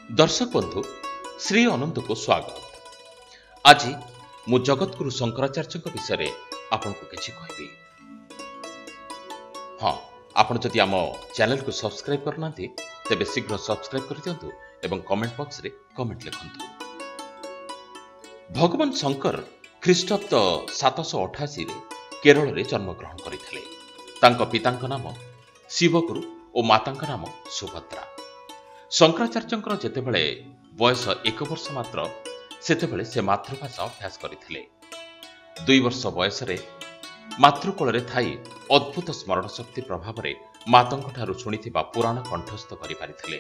दर्शक बंधु श्री अनंत को स्वागत। आज मु जगतगुरु शंकराचार्य विषय आपको किसी कहबी। हाँ, आपण जदि आम चैनल को सब्सक्राइब करना तेबे शीघ्र सब्सक्राइब कर दियंतु एवं कमेंट बॉक्स रे कमेंट लिखंतु। भगवान शंकर ख्रीष्टाब्द 788 रे केरल रे जन्म ग्रहण करथिले। तांको पितांक नाम शिवगुरु और मातांक नाम सुभद्रा। शंकराचार्यंकर जेतेबेले बयस 1 वर्ष मात्र सेतेबेले से मातृभाषा अभ्यास करथिले। 2 वर्ष बयस रे मातृकोल रे थाई अद्भुत स्मरण शक्ति प्रभाव रे मातांक ठारू सुनिथिबा पुराण कंठस्थ करि पारिथिले।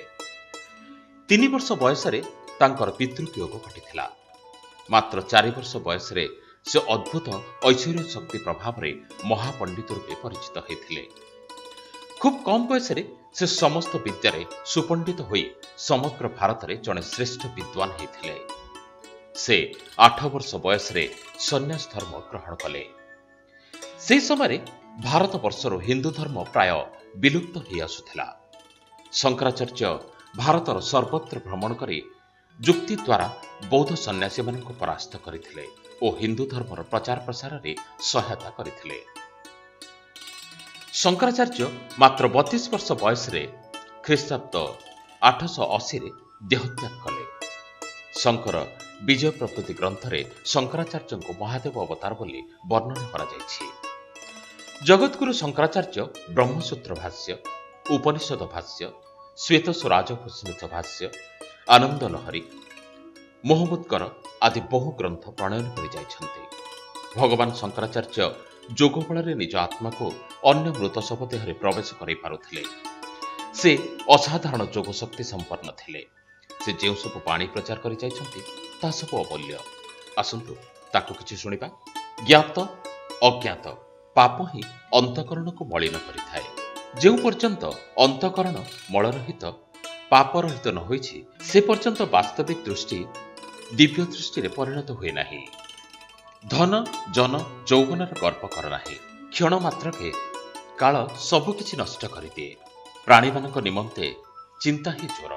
3 वर्ष बयस रे तांकर पितृवियोग घटिथिला। मात्र 4 वर्ष बयस रे से अद्भुत ऐश्वर्य शक्ति प्रभाव रे महापंडित रूपे परिचित होइथिले। खूब कम बयस रे से समस्त विद्यारे सुपंडित होई समग्र भारत रे जने श्रेष्ठ विद्वान होइथिले। से 8 वर्ष बयस रे सन्यास धर्म ग्रहण कले। से समय भारत वर्षर हिंदू धर्म प्राय विलुप्त होई आसुथिला। शंकराचार्य भारतर सर्वत्र भ्रमण करी जुक्ति द्वारा बौद्ध सन्यासी मानक परास्त करथिले और हिंदू धर्मर प्रचार प्रसार रे सहायता करथिले। शंकराचार्य मात्र 32 वर्ष बयस रे ख्रीष्टाब्द 880 रे देहत्याग कले। शंकर विजय प्रकृति ग्रंथ रे शंकराचार्य को महादेव अवतार बोली वर्णना करा जायछि। जगतगुरु शंकराचार्य ब्रह्मसूत्र भाष्य, उपनिषद भाष्य, श्वेतस्वराजभूषित भाष्य, आनंद लहरी, मोहम्मदकर आदि बहु ग्रंथ प्रणयन करि जाइछन्ति। भगवान शंकराचार्य जोग बଳରେ निज आत्मा को अन्य मृत शव देहरे प्रवेश करै पारुथिले। से असाधारण जोग शक्ति संपन्न थिले। से जेउ सब पानी प्रचार करि जाइछन्ति ता सब अमूल्य। आसंतु ताको किछि सुनिबा। ज्ञात अज्ञात पाप ही अंतकरण को मलिन करिथाए। जेउ पर्यंत अंतकरण मलरहित पाप रहित न होइछि से पर्यंत वास्तविक दृष्टि दिव्य दृष्टि रे परिणत हुए नाही। धन जन यौवनर गर्व कर नाही। क्षण मात्र के काल सबु किछि नष्ट करि दिए। प्राणी मानक निमंते चिंता ही ज्वर।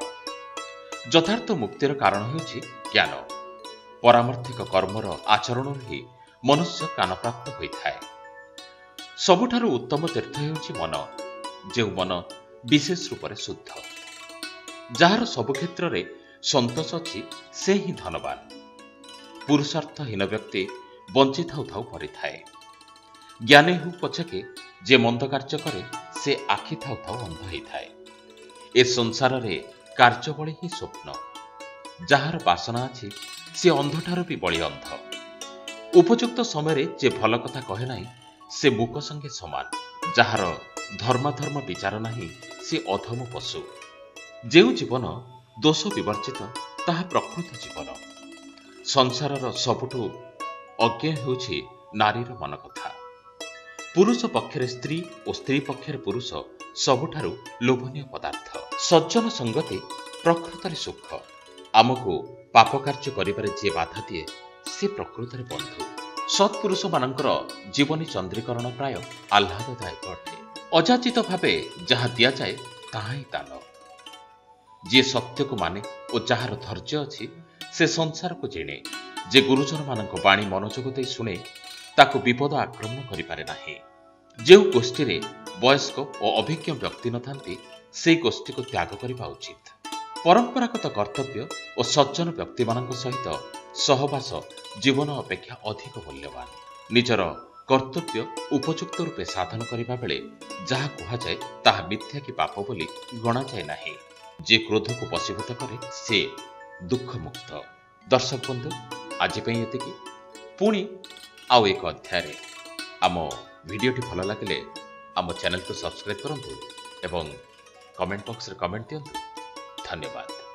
यथार्थ मुक्तिर कारण हेउछि ज्ञान। परामर्थिक कर्मर आचरण ही मनुष्य कान प्राप्त होइथाए। सबुठारु उत्तम तीर्थ हेउछि मन, जे मन विशेष रूप रे शुद्ध। जहार सब क्षेत्र रे संतोष अछि से ही धनवान। पुरुषार्थहीन व्यक्ति बंची थाउ थाउ परि थाए। ज्ञानी हु पछके जे मंद कार्य करे से आखि थाउ थाउ अंध होई थाए। ए संसार रे कार्य बळी ही स्वप्न। जहार वासना अछि से अंधठारु भी बळी अंध। उपयुक्त समय रे जे भल कथा कहे नाही से मुक संगे समान। जहार धर्माधर्म विचार नाही से अधम पशु। जेउ जीवन दोष विवर्जित ताहा प्रकृत जीवन। संसारर सबुठु अज्ञ हेउछि नारीर मन कथा। पुरुष पक्षरे स्त्री और स्त्री पक्षरे पुरुष सबुठारु लोभनीय पदार्थ। सज्जन संगति प्रकृतरे सुख। आमको पाप कार्य करिबारे जे बाधा दिए से प्रकृतरे बंधु। सत्पुरुष मानकर जीवनी चंद्रीकरण प्राय आह्लाददायक अटे। अजाचित भावे जहा दिया जाए ताहा ही दान। जे सत्य को माने और जहार धैर्य अछि से संसार को जिणे। जे गुरुजन मानक बाणी मनोजोग दे शुणे ताको विपद आक्रमण करि पारे नाही। जेउ गोष्ठी रे वयस्क और अभिज्ञ व्यक्ति नथांती से गोष्ठी को त्याग करिबा उचित। परंपरागत कर्तव्य और सज्जन व्यक्ति मानक सहित सहवास जीवन अपेक्षा अधिक मूल्यवान। निजर कर्तव्य उपयुक्त रूपे साधन करिबा बेले जहा कुहा जाए ताहा मिथ्या कि पाप बोली गणा जाए नाही। जे क्रोध को वशीभूत करे से दुख मुक्त। दर्शक बंधु आज एतिकी। पुणी आउ एक अध्याय रे आम भिडियोटी भल लगे आम चैनल को सब्सक्राइब करंतु एवं कमेंट बॉक्स रे कमेंट दियंतु। धन्यवाद।